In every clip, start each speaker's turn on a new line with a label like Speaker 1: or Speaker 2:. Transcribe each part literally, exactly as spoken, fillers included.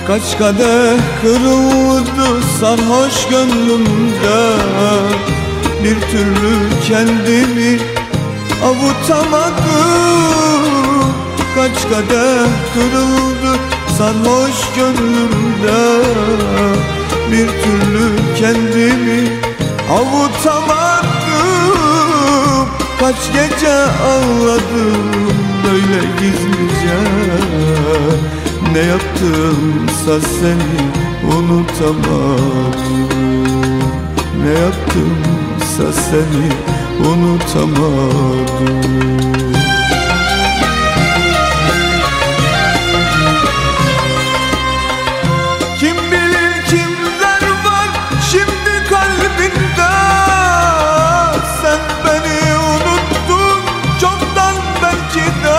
Speaker 1: Kaç kadeh kırıldı sarhoş gönlümde, bir türlü kendimi avutamadım. Kaç kadeh kırıldı sarhoş gönlümde, bir türlü kendimi avutamadım. Kaç gece ağladım böyle gizlice, ne yaptımsa seni unutamadım. Ne yaptımsa seni unutamadım. Kim bilir kimler var şimdi kalbinde, sen beni unuttun çoktan belki de.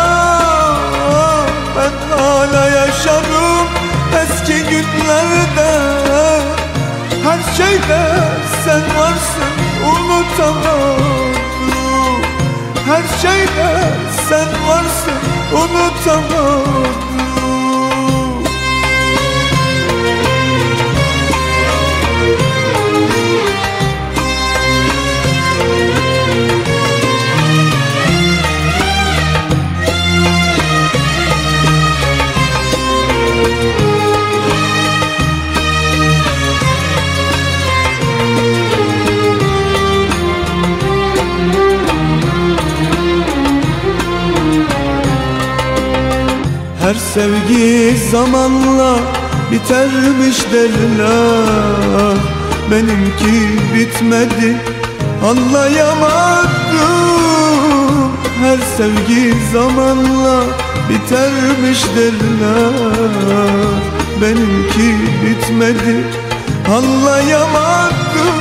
Speaker 1: Ben hala yaşarım eski günlerde, her şeyde sen varsın unutamadım. Her şeyde sen varsın unutamadım. Her sevgi zamanla bitermiş derler, benimki bitmedi anlayamadım. Her sevgi zamanla bitermiş derler, benimki bitmedi anlayamadım.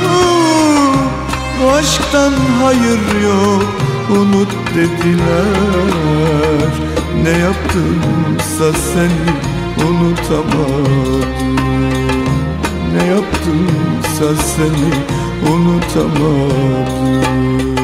Speaker 1: Bu aşktan hayır yok unut dediler, ne yaptımsa seni unutamadım. Ne yaptımsa seni unutamadım.